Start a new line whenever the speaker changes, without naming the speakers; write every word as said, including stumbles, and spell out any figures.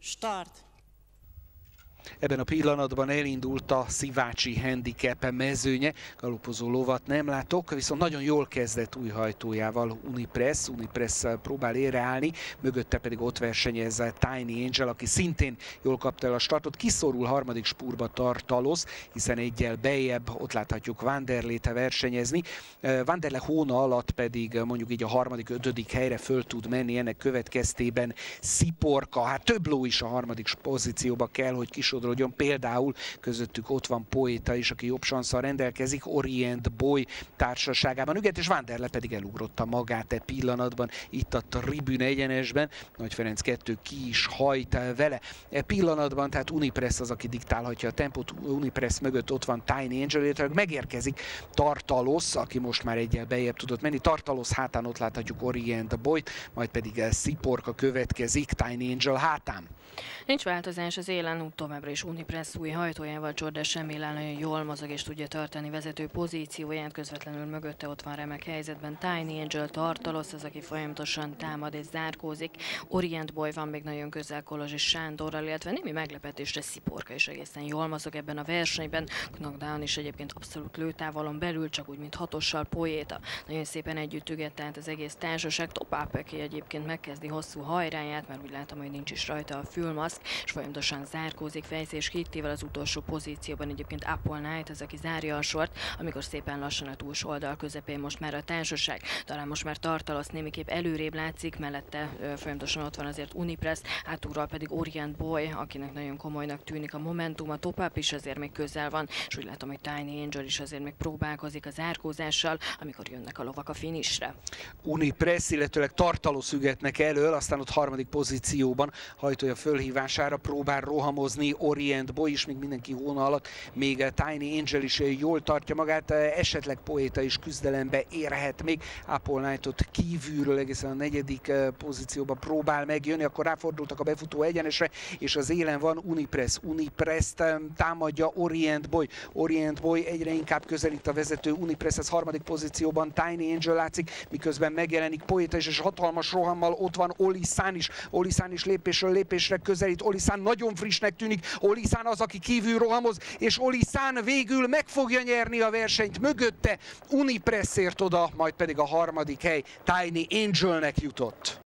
Start!
Ebben a pillanatban elindult a Szivácsi handicap mezőnye. Galopozó lovat nem látok, viszont nagyon jól kezdett új hajtójával Unipress. Unipress próbál érreállni, mögötte pedig ott versenyez Tiny Angel, aki szintén jól kapta el a startot. Kiszorul harmadik spúrba Tartalos, hiszen egyel bejjebb ott láthatjuk Vanderlét versenyezni. Vanderle hóna alatt pedig mondjuk így a harmadik, ötödik helyre föl tud menni, ennek következtében Sziporka, hát több ló is a harmadik pozícióba kell, hogy kisodrodjon. Például közöttük ott van Poeta is, aki jobb sanszal rendelkezik, Orient Boy társaságában. Üget és Vanderle pedig elugrotta magát e pillanatban itt a tribün egyenesben. Nagy Ferenc kettő ki is hajt vele. E pillanatban tehát Unipress az, aki diktálhatja a tempót. Unipress mögött ott van Tiny Angel, illetve megérkezik Tartalos, aki most már egyel bejjebb tudott menni. Tartalos hátán ott láthatjuk Orient Boyt, majd pedig Sziporka következik Tiny Angel hátán.
Nincs változás az élen, továbbra is Unipress új hajtójával Jordan Semmilán nagyon jól mozog és tudja tartani vezető pozícióját, közvetlenül mögötte ott van remek helyzetben Tiny Angel, Tartalos az, aki folyamatosan támad és zárkózik. Orient Boy van még nagyon közel Kolozs és Sándorral, illetve némi meglepetésre Sziporka is egészen jól mozog ebben a versenyben. Knockdown is egyébként abszolút lőtávolon belül, csak úgy, mint hatossal Poeta. Nagyon szépen együtt üget, tehát az egész társaság. Topap, aki egyébként megkezdi hosszú hajráját, mert úgy látom, hogy nincs is rajta a fülmaszk, és folyamatosan zárkózik Fejsz és Hittivel az utolsó pozícióban. Egyébként Apple Knight az, aki zárja a sort, amikor szépen lassan a túlsó oldal közepén most már a társaság. Talán most már Tartalos némiképp előrébb látszik, mellette ö, folyamatosan ott van azért Unipress, hátulról pedig Orient Boy, akinek nagyon komolynak tűnik a momentum, a Top-up is azért még közel van, és úgy látom, hogy Tiny Angel is azért még próbálkozik a zárkózással, amikor jönnek a lovak a finisre.
Unipress, illetőleg Tartalos ügetnek elől, aztán ott harmadik pozícióban hajtója fölhívására próbál rohamozni Orient Boy is, még mindenki hóna alatt, még Tiny Angel is jól tartja magát, esetleg Poeta is küzdelembe érhet még. Apple Knightot kívülről egészen a negyedik pozícióba próbál megjönni, akkor ráfordultak a befutó egyenesre, és az élen van Unipress. Unipress-t támadja Orient Boy. Orient Boy egyre inkább közelít a vezető Unipresshez, harmadik pozícióban Tiny Angel látszik, miközben megjelenik Poeta is, és hatalmas rohammal ott van Olisán is. Olisán is lépésről lépésre közelít. Olisán nagyon frissnek tűnik. Olisán az, aki kívül rohamoz, és Olisán végül meg fogja nyerni a versenyt. Mögötte Unipressért oda, majd pedig a harmadik hely Tiny Angelnek jutott.